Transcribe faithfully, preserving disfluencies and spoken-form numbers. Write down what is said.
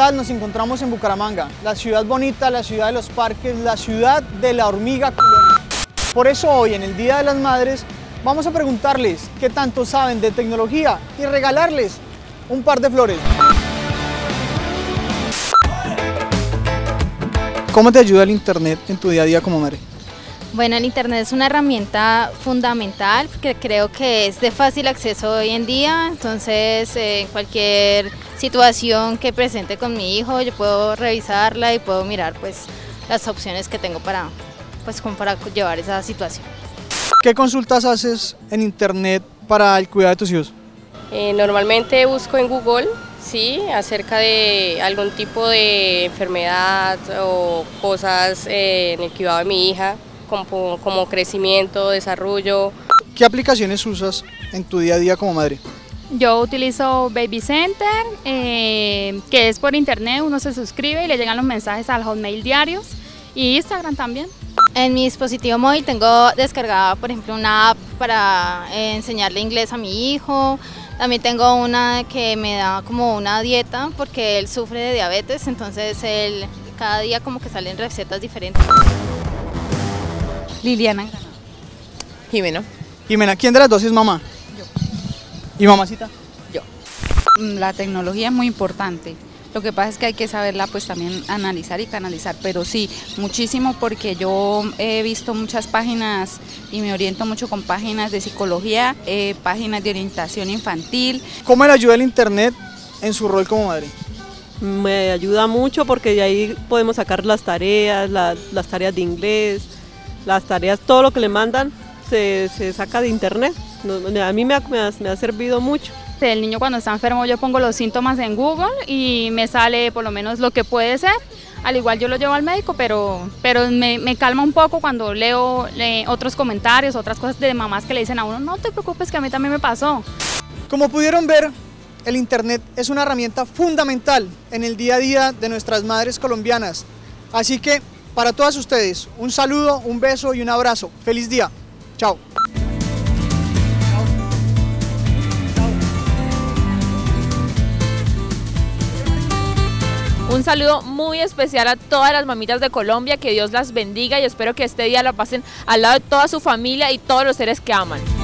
capital nos encontramos en Bucaramanga, la ciudad bonita, la ciudad de los parques, la ciudad de la hormiga culona. Por eso hoy, en el Día de las Madres, vamos a preguntarles qué tanto saben de tecnología y regalarles un par de flores. ¿Cómo te ayuda el internet en tu día a día como madre? Bueno, el internet es una herramienta fundamental que creo que es de fácil acceso hoy en día, entonces eh, en cualquier situación que presente con mi hijo yo puedo revisarla y puedo mirar pues las opciones que tengo para, pues, como para llevar esa situación. ¿Qué consultas haces en internet para el cuidado de tus hijos? Eh, normalmente busco en Google, sí, acerca de algún tipo de enfermedad o cosas eh, en el cuidado de mi hija, como, como crecimiento, desarrollo. ¿Qué aplicaciones usas en tu día a día como madre? Yo utilizo Baby Center, eh, que es por internet, uno se suscribe y le llegan los mensajes al Hotmail diarios, y Instagram también. En mi dispositivo móvil tengo descargada, por ejemplo, una app para eh, enseñarle inglés a mi hijo. También tengo una que me da como una dieta porque él sufre de diabetes, entonces él, cada día como que salen recetas diferentes. Liliana. Jimena. Jimena, ¿quién de las dos es mamá? Yo. ¿Y mamacita? Yo. La tecnología es muy importante. Lo que pasa es que hay que saberla pues también analizar y canalizar, pero sí, muchísimo, porque yo he visto muchas páginas y me oriento mucho con páginas de psicología, eh, páginas de orientación infantil. ¿Cómo le ayuda el internet en su rol como madre? Me ayuda mucho porque de ahí podemos sacar las tareas, la, las tareas de inglés, las tareas, todo lo que le mandan se, se saca de internet. A mí me ha, me ha, me ha servido mucho. El niño cuando está enfermo yo pongo los síntomas en Google y me sale por lo menos lo que puede ser. Al igual yo lo llevo al médico, pero, pero me, me calma un poco cuando leo eh, otros comentarios, otras cosas de mamás que le dicen a uno, no te preocupes que a mí también me pasó. Como pudieron ver, el internet es una herramienta fundamental en el día a día de nuestras madres colombianas. Así que para todas ustedes, un saludo, un beso y un abrazo. ¡Feliz día! ¡Chao! Un saludo muy especial a todas las mamitas de Colombia, que Dios las bendiga y espero que este día la pasen al lado de toda su familia y todos los seres que aman.